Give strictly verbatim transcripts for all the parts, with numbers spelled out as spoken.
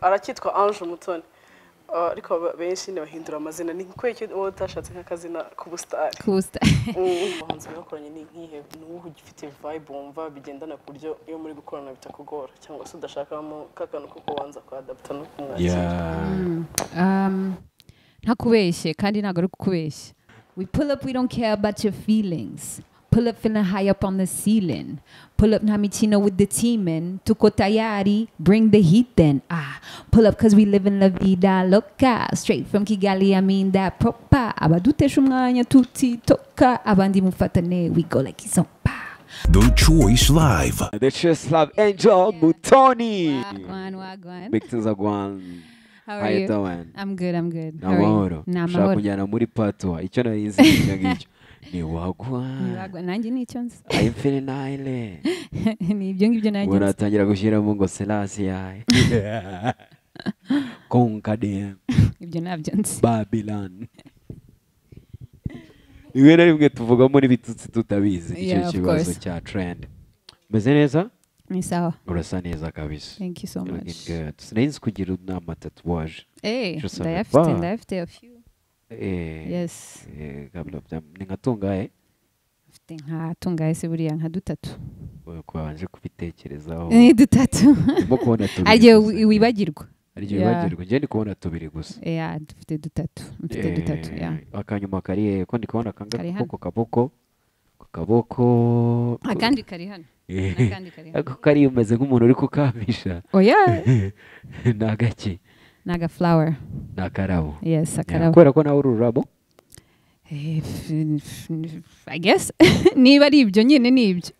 arakitwa Ange Mutoni ariko benshi bahindura amazina ni kweki uwo utashatse nk'akazina k'ubustari k'ubustari umuhanzi bakoranye ni nk'ihe n'uwo ugifite vibe wumva bigendana ku buryo iyo muri gukorana bitakugora cyangwa se udashakamo kakano ko kubanza kuadapta no kumwakira um ntakubeshye kandi ntago ari kukubeshya. We pull up, we don't care about your feelings. Pull up feeling high up on the ceiling. Pull up Namichino with the team in. Tuko tayari, bring the heat then. Ah, pull up cause we live in la vida loca. Straight from Kigali, I mean that proper. Abadute shumanya tuti toka. Abandi mufatane, we go like isompa. The Choice Live. The Choice Live, Angel Mutoni. Wagwan, wagwan. Big things are going. How are you? Doing? I'm good, I'm good. How Namahoro. are you? Shaka kujyana muri patwa. Icyo nayizi n'icyo ngicyo. Ni wagwa. Ni wagwa. Nanjye nicyo nzi. I'm feeling nile. Ni ibyo ngibyo nanjye. Unatangira gushyiramo ngo Selassie yawe. Konkade. Ibyo nabyo nzi. Babylon. Iwe na rimwe tuvugamo n'ibitutsi tutabizi. Icyo kibazo cya trend. Meze neza? Ni sawa. Urasa neza kabisa. Thank you so much. Looking good. Sinzi kugira nama tatouage. Eh, ndayafite, ndayafite a few. Eh. Yes. Eh, kabla ni ngatungaye. Mfite nka tungaye se buriya nka dutatu. Kwanje kubitekerezaho. Ni dutatu. Mo kubona tubiri. Agiye wibagirwa. Agiye wibagirwa. Je ndi kubona tubiri gusa. Yeah, dufite dutatu. Mfite dutatu, yeah. Akanyuma kari ko ndi kubona kanga koko kaboko. Kaboko. Akandi kari hano. Nakandi kari hano. Ako kari umeze nk'umuntu uri kukamisha. Oh yeah. Nagaki. Naga flower. Nakarabo. Yes, akarabo. Kwera ko nawe ururabo? Eh, I guess. Niba ari ibyo nyine ni ibyo.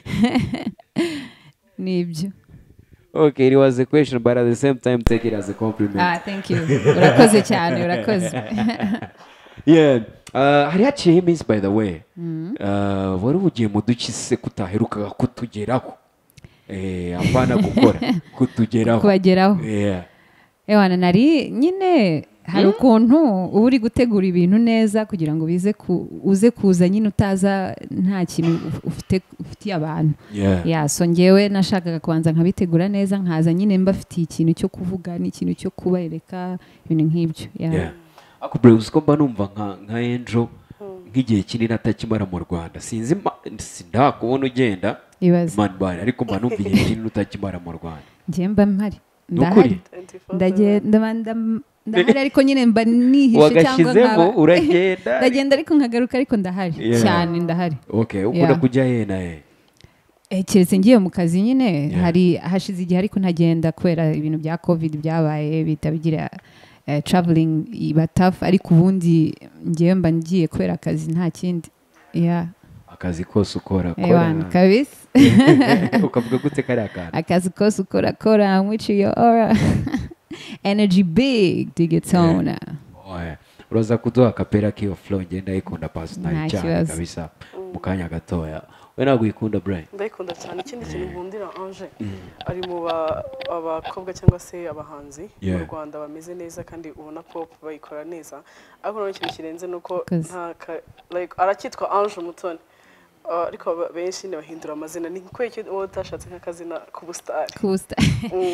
Ni ibyo. Okay, it was a question, but at the same time, take it as a compliment. Ah, thank you. Urakoze cyane, urakoze. Yeah. Uh, hari haciye iminsi by the way. Uh, wari ugiye mu duki se kutaheruka kutugeraho. Eh, apana gukora kutugeraho. Kubageraho. Yeah. Ewana nari nyine hari ukuntu uba uri gutegura ibintu neza kugira ngo bize uze kuza nyine utaza nta kintu ufite ufitiye abantu. Yeah, so ngewe nashakaga kubanza nkabitegura neza nkaza nyine mba afitiye ikintu cyo kuvuga n'ikintu cyo kubereka ibintu nk'ibyo. Yeah. Ako bro usko mba numva nka nka Angel nk'igihe kinini atakimara mu Rwanda. Sinzi sindakubona ugenda man bari ariko mba numva igihe kinini utakimara mu Rwanda. Ngiye mba mpari. Ndahari. Ndagenda ndahari ariko nyine mba nihishe cyangwa nkaba uragenda. Ndagenda ariko nkagaruka ariko ndahari cyane ndahari. Okay, ukunda kujya he na he? Eh kiretse ngiye mu kazi nyine hari hashize igihe ariko ntagenda kwera ibintu bya covid byabaye bitabigira traveling iba tough ariko ubundi ngiye mba ngiye kwera akazi nta kindi. Yeah. Akazi kose ukora kora. Ewan kabisa. Ukavuga gute kari akana? Akazi kose ukora kora I'm with you aura. Energy big digetona. Oya. Uroza kuduha kapera kiyo flow ngenda ikunda personal cyane kabisa. Mukanya gatoya. We ntabwo uyikunda Brian? Ndayikunda cyane. Ikindi kintu nkundira Ange ari mu abakobwa cyangwa se abahanzi mu Rwanda bameze neza kandi ubona pop bayikora neza. Ariko no ikintu kirenze nuko nta like arakitwa Ange Mutoni ariko benshi bahindura amazina ni kweki uwo utashatse nk'akazina k'ubustari. K'ubustari.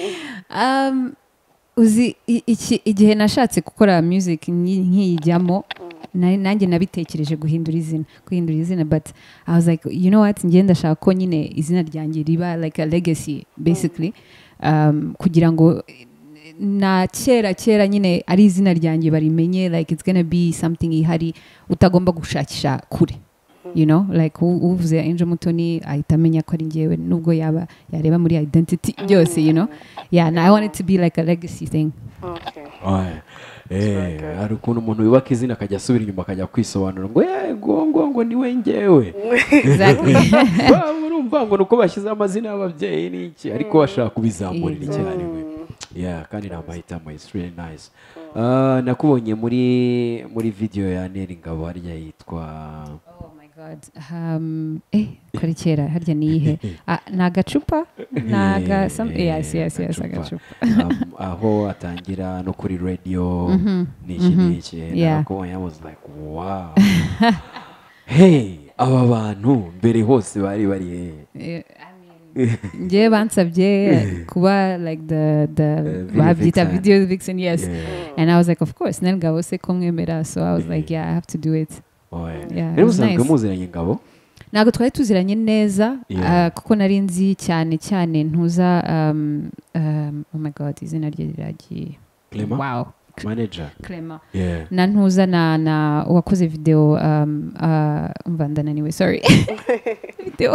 Um uzi iki igihe nashatse gukora music nk'iyijyamo nanjye nabitekereje guhindura izina guhindura izina but I was like you know what ngenda ndashaka ko nyine izina ryanjye riba like a legacy basically um kugira ngo na kera kera nyine ari izina ryanjye barimenye like it's gonna be something ihari utagomba gushakisha kure. You know, like uvuze Angel Mutoni ahita amenya ko ari ngewe nubwo yaba yareba muri identity byose, you know. Yeah, and I want it to be like a legacy thing. Okay. Oya. Eh, ari ukuntu umuntu wibaka izina akajya asubira inyuma akajya kwisobanura ngo eh ngo ngo ngo niwe ngewe. Exactly. Urumva ngo nuko bashyize amazina y'ababyeyi n'iki ariko bashaka kubizamurira cyane we. Yeah, kandi namahitamo is really nice. Uh, nakubonye muri muri video ya Neri Ngabo harya yitwa God, um, eh, kuri kera harya niyihe nagacupa naga yes yes yes agacupa aho atangira no kuri radio niki niki nako I was like wow. Hey aba bantu mbere hose bari bari he njye bansabye kuba like the the babyita video vixen, yes. And I was like, of course, nel Ngabo se ko mwemera, so I was like, yeah, I have to do it. Yeah, it was nice. Muziranye Ngabo? Ntabwo twari tuziranye neza kuko nari nzi cyane cyane ntuza um, um, oh my god, izina rye riragiye. Clement? Wow. Manager. Clement. Yeah. Na ntuza na na wakoze video um uh mvanda anyway, sorry. Video.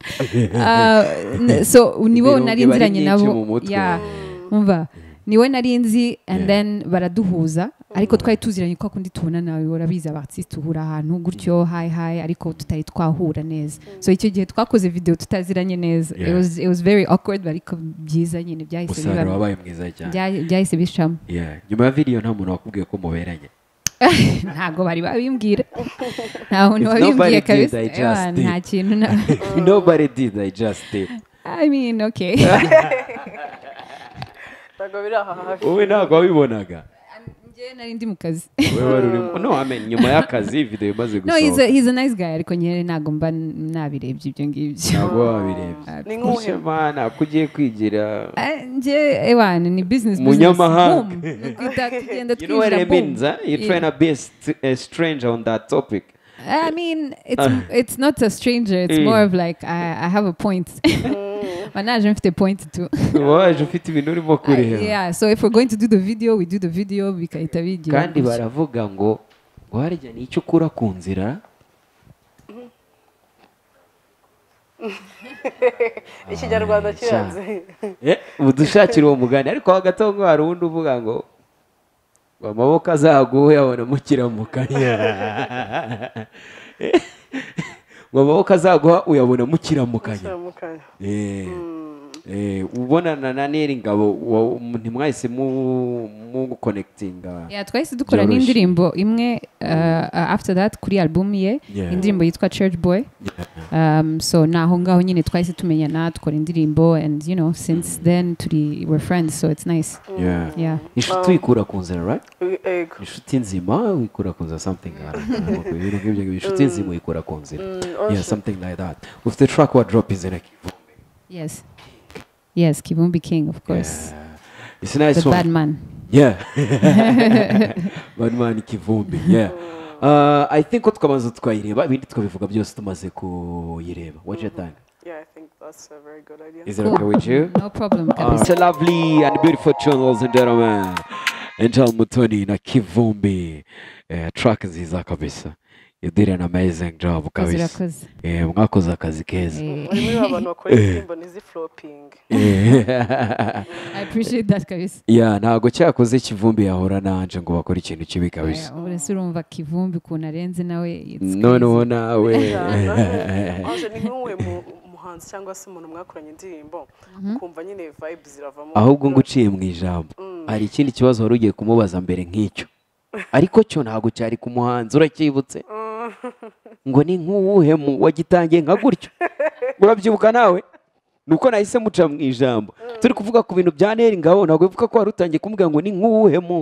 uh, so nibo nari nziranye nabo. Yeah. Umva. Niwe nari nzi and then baraduhuza ariko twari tuziranye ko kundi tubona nawe urabiza abartiste uhura ahantu gutyo hi hi ariko tutari twahura neza. So icyo gihe twakoze video tutaziranye neza. It was it was very awkward ariko byiza nyine byahise biba. Usanga wabaye mwiza cyane. Byahise bishamo. Yeah. Nyuma ya video nta muntu wakubwiye ko muberanye. Ntago bari babimbwira. Nta muntu wabimbwiye kabisa. Nta kintu na. Nobody did, I just did. I mean, okay. Ntago biri aha hafi. Wowe ntago wabibonaga? Njye nari ndi mu kazi. Wewe wari urimo. No, I mean nyuma y'akazi video imaze gusohoka. No, he's a, he's a nice guy ariko nyere ntago mba nabirebye ibyo ngibyo. Ntago wabirebye. Ni nk'uhe mana kugiye kwigira. Njye ewana ni business business. Munyamahanga. Kwita tugenda You know what it means, huh? You're trying to be a, st a stranger on that topic. I mean, it's uh. it's not a stranger. It's mm. more of like I, I have a point. Manaje mfite point too. Waje ufite ibintu urimo kureba. Yeah, so if we're going to do the video, we do the video bikahita bigira. Kandi baravuga ngo ngo harya ni icyo ukura ku nzira. Ikinyarwanda kiranze. Eh, udushakira uwo mugani ariko hagati aho hari undi uvuga ngo amaboko azaguhe abona mukiramukanya. Ngo amaboko azaguha uyabona mukiramukanya. Eh. Eh, ubonana na Neri Ngabo ntimwahise mu connectinga. Yeah, twahise dukora n'indirimbo imwe after that kuri album ye, indirimbo yitwa Church Boy. Um, so naho ngaho nyine twahise tumenyana dukora indirimbo and you know since then turi we're friends, so it's nice. Yeah. Yeah. Inshuti ikura ku nzira, right? Ego. Inshuti nzima ikura ku nzira something. Ibintu nk'ibyo inshuti nzima ikura ku nzira. Yeah, something like that. With the track what drop is in a Kivumbi. Yes. Yes, Kivumbi King, of course. Yeah. It's a nice the one. Bad Man. Yeah. Bad Man Kivumbi. Yeah. Uh, I think what tukabanza tukayireba ibindi tukabivuga byose tumaze kuyireba. What you think? Yeah, I think that's a very good idea. Is it cool. Okay with you? No problem. Uh, it's a lovely and beautiful tune, ladies and gentlemen. Angel Mutoni na Kivumbi. Uh, track nziza kabisa. You did an amazing job kabisa. Eh, mwakoze akazi keza. Muri muri abantu bakora indirimbo nizi flopping. I appreciate that kabisa. Yeah, ntago cyakoze Kivumbi yahora nanje ngo bakora ikintu kibi kabisa. Uretse urumva Kivumbi kuntu arenze nawe. No no nawe. Anje ni nk'uwe muhanzi cyangwa se umuntu mwakoranye indirimbo kumva nyine vibes ziravamo. Ahubwo nguciye mu ijambo. Hari ikindi kibazo wari ugiye kumubaza mbere nk'icyo. Ariko cyo ntago cyari ku muhanzi uracyibutse. Ngo ni nk'uwuhe mu wagitangiye nka gutyo. Urabyibuka nawe? Nuko nahise muca mu ijambo. Turi kuvuga ku bintu bya Neri Ngabo ntabwo bivuga ko wari utangiye kumubwira ngo ni nk'uwuhe mu.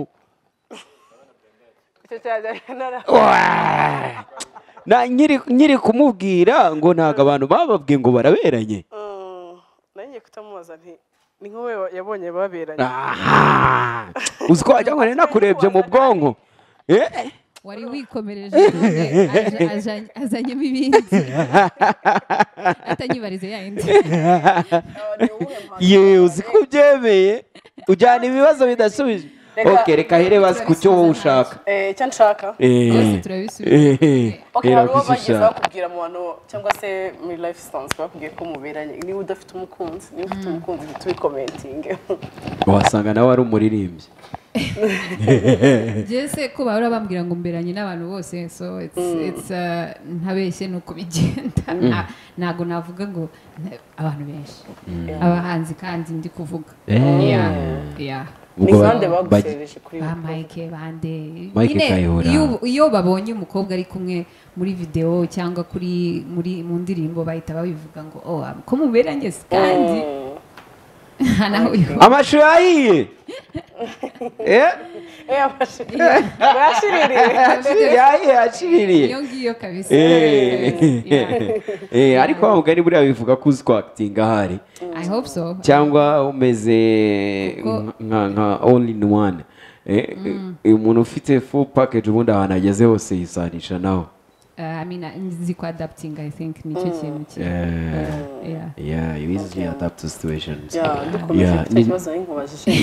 Na nyiri nyiri kumubwira ngo ntago abantu bababwiye ngo baraberanye. Nanjye kutamubaza nti ni nk'uwe yabonye baberanye. Uziko wajya ngo nakurebye mu bwonko. Eh? Wari wikomereje azanyemo ibindi atanyibarize yayindi. Ye uziko byemeye ujyana ibibazo bidasubije. Okay, reka here basi ku cyo wowe ushaka. Eh, cyo nshaka. Eh, turabisubiza. Okay, hari uwo bageze bakubwira mu bantu cyangwa se muri life stance bakubwiye ko muberanye. Ni udafite umukunzi, ni ufite umukunzi turi commenting. Wasanga nawe ari umuririmbyi. Jese ko bahora bambwira ngo mberanye n'abantu bose, so it's it's ntabeshye nuko bigenda. Nago navuga ngo abantu benshi. Abahanzi kandi ndi kuvuga. Yeah. Yeah. Ni bande bagusereje kuri Mike bande. Nyine iyo iyo babonye umukobwa ari kumwe muri video cyangwa kuri muri mu ndirimbo bahita babivuga ngo oh ko muberanye kandi Amashu yahiye. Eh? eh bashiririye yashiririye iyo ngiyo kabisa eh ariko wa mugani buriya bivuga ko uzi acting ahari I hope so cyangwa umeze nka nka all in one umuntu ufite full package ubundi ahantu ageze hose yisanisha nawe Uh, I mean, nzi ku adapting, I think, ni cyo kintu cye. Yeah. Uh, yeah. Yeah, you easily adapt to situations. Yeah, dukomeje icyo kibazo nkubajije.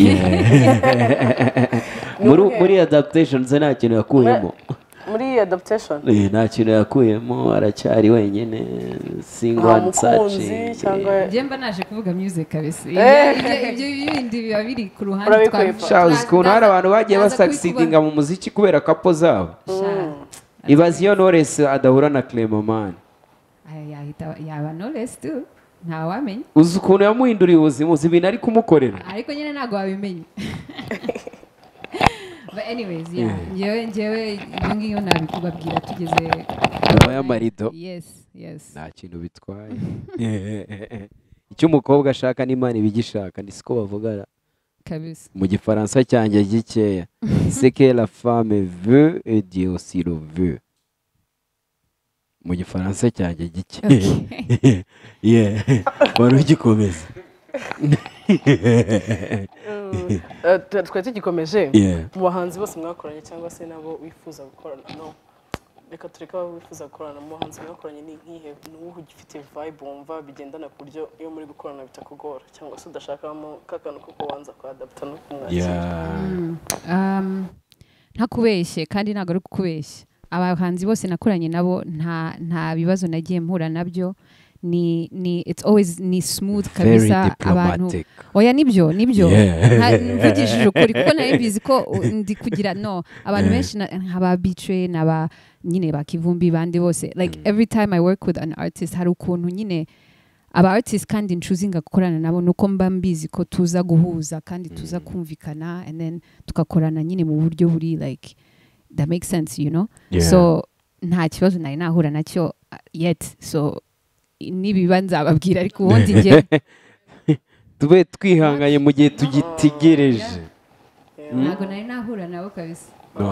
Muri muri adaptations nta kintu yakuyemo. Muri adaptation? Eh, nta kintu yakuyemo, aracyari wenyine single and such. Je mba naje kuvuga music kabisa. Ibyo bindi biba biri ku ruhande twa. Charles, kuna hari abantu bagiye basucceedinga mu muziki kubera kapo zabo. Ibaze iyo Knowless adahura na Clement yaba Knowless tu ntawamenya uzi ukuntu yamuhinduriye ubuzima uzi ibintu ari kumukorera ariko nyine ntabwo wabimenye but anyways yeah njyewe njyewe iyo ngiyo nabikubabwira tugeze nyuma y'amarido yes yes nta kintu bitwaye icyo umukobwa ashaka n'Imana ibigishaka ni siko bavugara kabisa mu gifaransa cyanjye gikeya c'est que la femme veut et Dieu aussi le veut mu gifaransa cyanjye gikeya yeah wari ugikomeza twari tugikomeje mu bahanzi bose mwakoranye cyangwa se nabo wifuza gukorana no reka tureka wifuza gukorana mu bahanzi mwakoranye ni nk'ihe n'ubu ugifite vibe wumva bigendana ku buryo iyo muri gukorana bitakugora cyangwa se udashakamo kakantu ko kubanza kwa adapta no kumwakira um nta kubeshye kandi ntabwo ari kukubeshya abahanzi bose nakoranye nabo nta nta bibazo nagiye mpura nabyo ni ni it's always ni smooth kabisa abantu oya nibyo nibyo mvugishije ukuri kuko nari mbizi ko ndi kugira no abantu benshi nkaba Betray naba nyine bakivumbi bandi bose like every time I work with an artist hari ukuntu nyine aba artist kandi ncuzinga gukorana nabo nuko mba mbizi ko tuza guhuza kandi tuza kumvikana and then tukakorana nyine mu buryo buri like that makes sense you know yeah. So nta kibazo nari nahura nacyo yet so nibiba nzababwira ariko ubundi nge tube twihanganye mu gihe tugitegereje ntabwo nari nahura nabo kabisa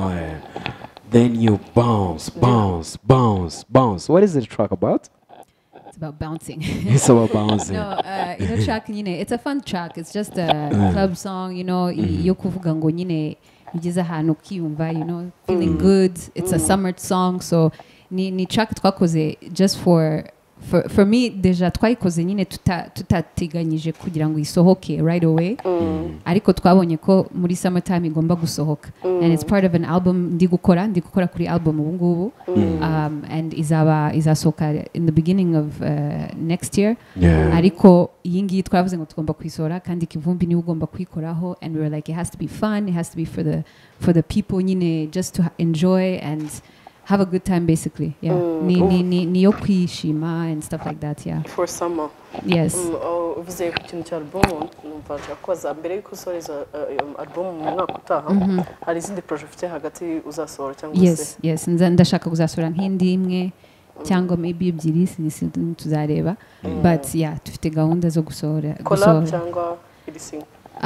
then you bounce bounce bounce bounce what is the track about? It's about bouncing. It's about bouncing. No, uh, you know, track, you know, it's a fun track. It's just a mm. club song, you know. Mm. Yo kuvuga ngo nyine ugeze ahantu ukiyumva, you know, feeling mm. good. It's mm. a summer song, so ni ni track twakoze just for for for me deja twayikoze nyine tutateganyije kugira ngo isohoke right away mm. ariko twabonye ko muri summer time igomba gusohoka mm. and it's part of an album ndi gukora ndi gukora kuri album ubu ngubu mm. um, and izaba izasohoka in the beginning of uh, next year yeah. ariko iyi ngiyi twavuze ngo tugomba kuyisora kandi Kivumbi niwe ugomba kuyikoraho and we were like it has to be fun, it has to be for the for the people nyine just to enjoy and have a good time basically yeah mm. ni ni ni ni yo kwishima and stuff like that yeah for summer yes uvuze ku kintu cya album numva cyakoza mbere yuko usoreza album mu mwaka utaha hari izindi project ufite hagati uzasohora cyangwa se yes yes ndashaka kuzasohora nk'indi imwe cyangwa maybe ebyiri sinisi tuzareba but yeah dufite gahunda zo gusohora collab cyangwa editing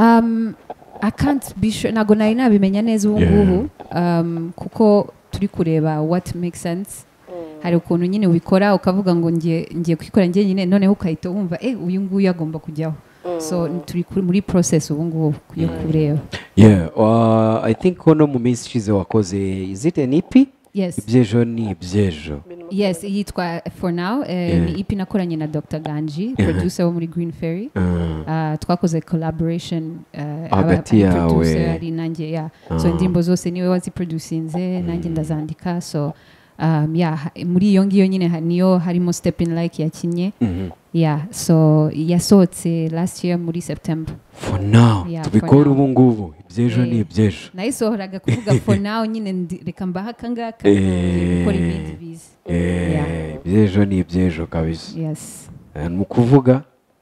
um I can't be sure nago nari nabimenya neza ubu ngubu um kuko turi kureba what makes sense mm. hari ukuntu nyine ubikora ukavuga ngo ngiye ngiye kwikora ngiye nyine noneho ukahita wumva eh uyu nguyu agomba kujyaho mm. so turi muri process ubu ngubu yo kureba yeah uh, I think kono mu minsi ishize wakoze is it an E P? Yes. Ibyejo ni ibyejo. Yes, yitwa For Now. Uh, yeah. Ni E P nakoranye na Doctor Ganji, producer wo muri Green Fairy. Uh, uh, twakoze collaboration uh, hagati yawe. Producer ari nanjye yeah. Uh. So indirimbo zose niwe waziproducinze nanjye ndazandika so um, yeah, muri iyo ngiyo nyine niyo harimo Step in Like yakinye. Mm-hmm. Yeah, so yasohotse last year muri September. For Now. Yeah, tubikora ubu ngubu. Ibyejo ni ibyejo. Nayisohoraga kuvuga For Now nyine reka mbaha kangaka gukora ibindi bizi. Eh, ibyejo ni ibyejo kabisa. Yes. Ni ukuvuga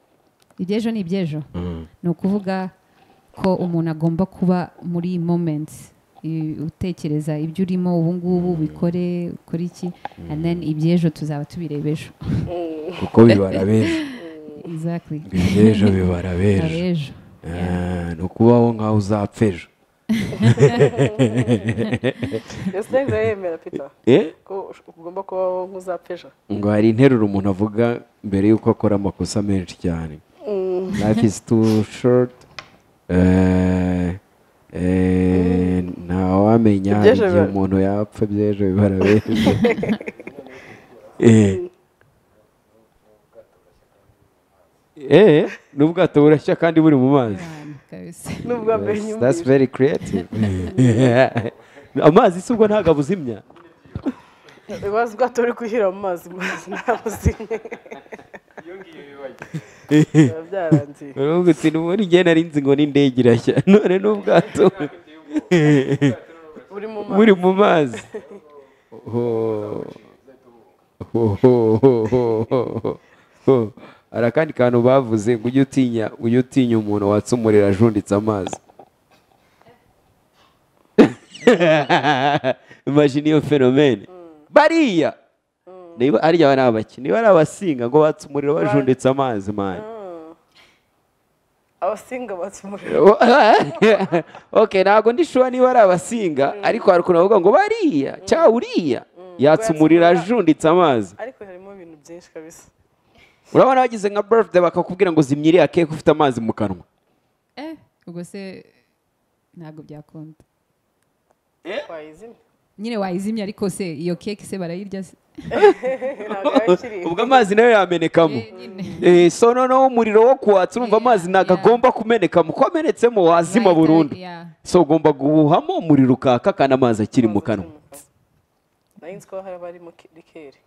ibyejo ni ibyejo. Ni ukuvuga ko umuntu agomba kuba muri moments utekereza ibyo urimo ubu ngubu bikore ukora iki and then ibyejo tuzaba tubirebejo. Kuko bibara bejo. Exactly. Ibyejo bibara bejo. Ni ukubaho nkaho uzapfa ejo. ese ndayemera Peter eh ko ugomba kubaho nk'uzapeja ngo hari interuro umuntu avuga mbere yuko akora amakosa menshi cyane. Life is too short. eh eh ntawamenya Iby'ejo igihe biba- umuntu yapfa by'ejo bibara bejo. eh eh n'ubwato burashya kandi buri mu mazi. Ahantu kabisa. nubwo mbere That's, that's nyumvise very creative. Amazi si ubwo ntabwo abuzimya. ibibazo ubwato uri kuhira mu mazi mazi ntabuzimye biba byarangiye Uravuga uti n'ubundi njye nari nzi ngo n'indege irashya none n'ubwato buri mu mazi buri mu mazi. Ho. Ho, ho, ho, ho, ho, ho. Hari akandi kantu bavuze ngo ujye utinya ujye utinya umuntu watsa umuriro ajunditse amazi. Imagine iyo fenomene bariya niba ariya bari abaki niba ari abasinga ngo batsa umuriro bajunditse amazi mani. abasinga batse umuriro Okay, ntabwo ndi sure niba ari abasinga ariko hari ukuntu bavuga ngo bariya cyangwa uriya yatsa umuriro ajunditse amazi. ariko harimo ibintu byinshi kabisa Urabona bagize nka birthday bakakubwira ngo zimya iriya cake ufite amazi mu kanwa. Eh, ubwo se ntabwo byakunda. wayizimya Nyine wayizimya ariko se iyo cake se barayirya se. ntabwo yakiriye Ubwo amazi nayo yamenekamo. Eh, nyine. Eh, so noneho umuriro wo kuwatsa urumva amazi ntabwo agomba kumenekamo ko amenetsemo wazima Right, burundu. yeah. So ugomba guhuhamo umuriro ukaka kandi amazi akiri mu kanwa. nari nzi ko haba harimo rikeri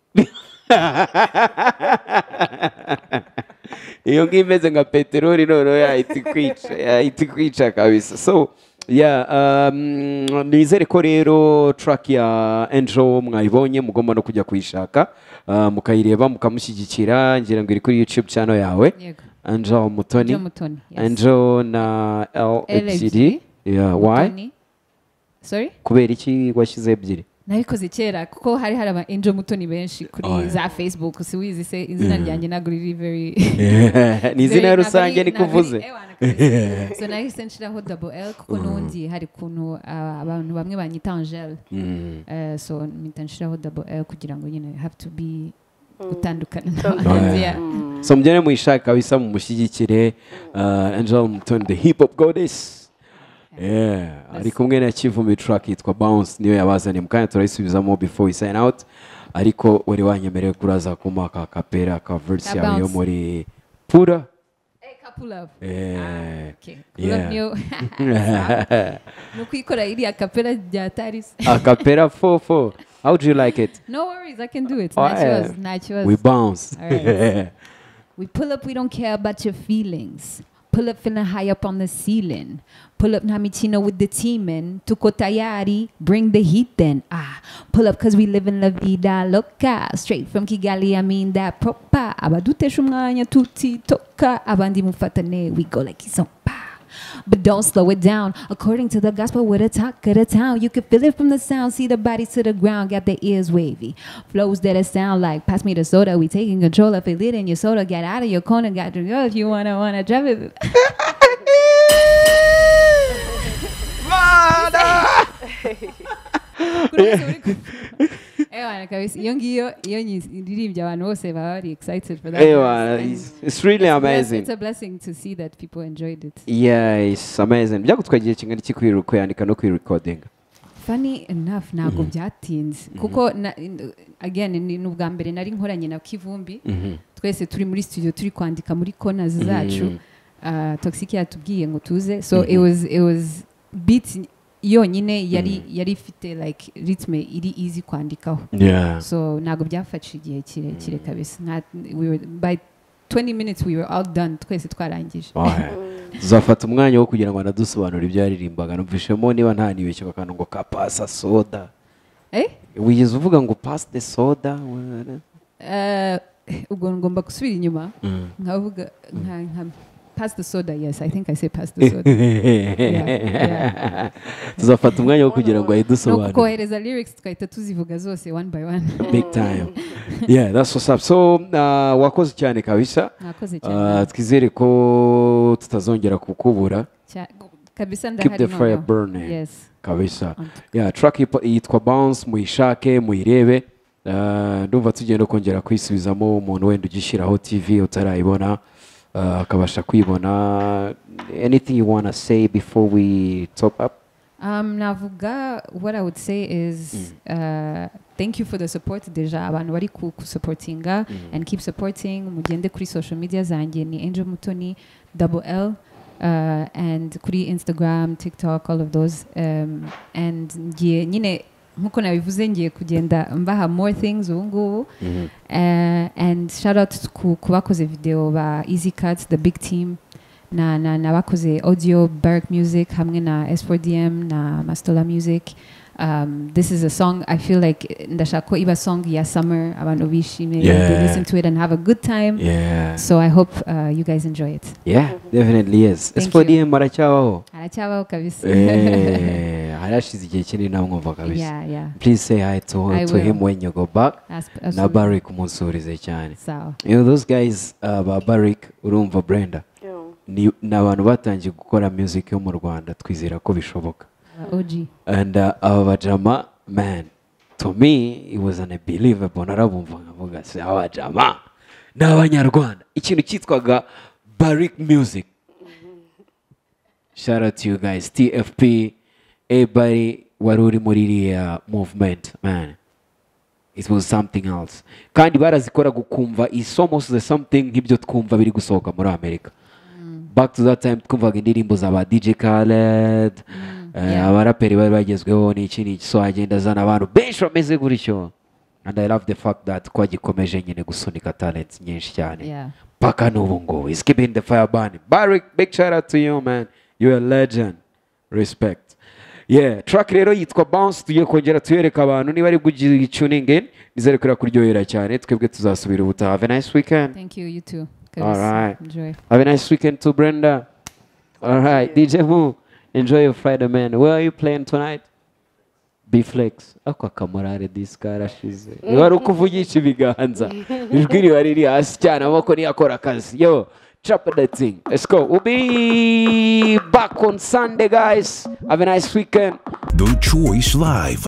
Iyo ngiyo imeze nka peteroli noneho yahita ikwica yahita ikwica kabisa. So yeah, um, nizere ko rero track ya Angel mwayibonye mugomba no kujya kuyishaka uh, mukayireba mukamushyigikira ngira ngo iri kuri YouTube channel yawe Yego. Angel Mutoni. Angel Mutoni, yes. Angel na L L ebyiri. Yeah, why? Mutoni. Sorry? Kubera iki washyize ebyiri? Nabikoze kera kuko hari hari aba Angel Mutoni benshi kuri Oh, yeah. za Facebook siwizi se izina ryanjye ntabwo riri very Ni izina very- rusange ntabwo niko riri- uvuze. ntabwo riri- ewana kabisa. So nahise nshiraho double L kuko n'undi hari ukuntu uh, abantu bamwe banyita Angel. Mm. Uh, so mpita nshiraho double L kugira ngo nyine have to be gutandukana Oh, n'abahanzi. yeah. Yeah. So mujyane muyishaka kabisa mumushyigikire uh, Angel Mutoni the hip hop goddess. Yeah, ari kumwe na Kivumbi track yitwa Bounce niyo yabazaniye mukanya turayisubizamo before we sign out ariko wari wanyemereye kuraza kuma ka kapera ka verse Ka yawe yo Bounce. muri Pura. Hey, couple of. Eh, Okay. yeah. Cool niyo. Nuko ikora iriya kapera rya Taris. a capella four four. How do you like it? No worries, I can do it. Oh, Nta yeah. kibazo, nta kibazo. We bounce. All right. We pull up, we don't care about your feelings. Pull up feeling high up on the ceiling. Pull up Namichino with the team in. Tuko tayari, bring the heat then. Ah, pull up cause we live in la vida loca. Straight from Kigali, I mean that proper. Abadute shumanya tuti toka. Abandi mufatane, we go like izompa. But don't slow it down. According to the gospel, with a talk of the town, you can feel it from the sound. See the bodies to the ground, got the ears wavy. Flows that it sound like, pass me the soda. We taking control of it, lit in your soda. Get out of your corner, got to go if you wanna wanna drive it. Ewana kabisa iyo ngiyo iyo ndirimbye abantu bose baba bari excited for that. Ewa, it's, it's really It's amazing. a blessing to see that people enjoyed it. Yeah, it's amazing. Byagutwaye igihe kingana iki kwiru- kuyandika no kwirecording? Funny enough ntabwo byatinze kuko na- again ni ubwa mbere nari nkoranye na Kivumbi twese turi muri studio turi kwandika muri corners zacu uh, Toxic yatubwiye ngo tuze so it was it was beat yonyine yari yari ifite like rhythm iri easy kwandikaho. Yeah. So ntabwo byafashe igihe kirekire kabisa. Nta- we were by twenty minutes we were all done twese twarangije. Oh, yeah. Tuzafata umwanya wo kugira ngo anadusobanurire ibyo yaririmbaga numvishemo niba nta nibeshye akantu ngo ka pasa soda. Eh? Wigeze uvuga ngo pass the soda? Uh, ubwo ngomba gusubira inyuma nkavuga nka nka pass the soda. Yes, I think I say pass the soda. Yeah, yeah. Tuzafata umwanya wo kugira ngo No ayidusobanurire. kohereza lyrics tukahita tuzivuga zose one by one. Big time. Yeah, that's what's up. So, uh, wakoze cyane kabisa. Mwakoze Uh, cyane. twizere ko tutazongera kukubura. Cya- kabisa keep ndahari the fire noneho. burning Yes. kabisa yeah track yipo- yitwa bounce muyishake muyirebe Uh, ndumva tugenda kongera kwisubizamo umuntu wenda ugishyiraho tv utarayibona uh, akabasha kwibona. Anything you wanna say before we top up? Um, navuga, what I would say is uh, thank you for the support deja abantu bari ku ku supportinga and keep supporting. Mugende kuri social media zanjye ni Angel Mutoni double L uh, and kuri Instagram, TikTok, all of those um, and ngiye nyine nkuko nabivuze ngiye kugenda mbaha more things ubu ngubu uh, and shout out ku ku bakoze video ba Easy Cuts, the big team na na na bakoze audio Barrack Music hamwe na S four D M na Mastola Music. Um, this is a song I feel like ndashaka ko iba song ya summer abantu bishime Yeah. they listen to it and have a good time. Yeah. So I hope uh, you guys enjoy it. Yeah, definitely yes. Thank S four D M you. maracyabaho. Aracyabaho kabisa. Eh, harashize igihe kinini namwumva kabisa. Yeah, yeah. Please say hi to, I to will. him when you go back. As- Na absolutely. Barrick umunsurize cyane. Sawa. You know those guys uh, ba Barrick urumva Brenda Yeah. ni ni abantu batangiye gukora music yo mu Rwanda twizera ko bishoboka. Uh, O G. And uh, aba bajama man to me it was unbelievable narabumva nkavuga se aba jama ni abanyarwanda ikintu cyitwaga Barrick Music. Shout out to you guys T F P everybody wari uri muri iriya movement man. It was something else kandi barazikora gukumva is almost the something nk'ibyo twumva biri gusohoka muri Amerika. Back to that time twumvaga indirimbo z'aba D J Khaled eh, yeah. abaraperi bari bagezweho n'iki n'iki so agenda azana abantu benshi bameze gutyo and I love the fact that twagikomeje nyine gusunika talents nyinshi cyane Yeah. paka n'ubu ngubu is keeping the fire burning. Barrick, big shout out to you man, you're a legend, respect. Yeah, track rero yitwa Bounce tugiye kongera tuyereka abantu niba ari tuning in nizere ko kuryohera cyane twebwe tuzasubira ubutaha. Have a nice weekend. Thank you, you too. All right. Enjoy. Have a nice weekend too, Brenda. All right, D J Mu, enjoy your Friday, man. Where are you playing tonight? B-Flex. Ako akamurare disika arashize. Wari ukuvugisha ibiganza. Ijwi riba riri hasi cyane amaboko niyakora akazi. Yo, chop that thing. Let's go. We'll be back on Sunday, guys. Have a nice weekend. The Choice Live.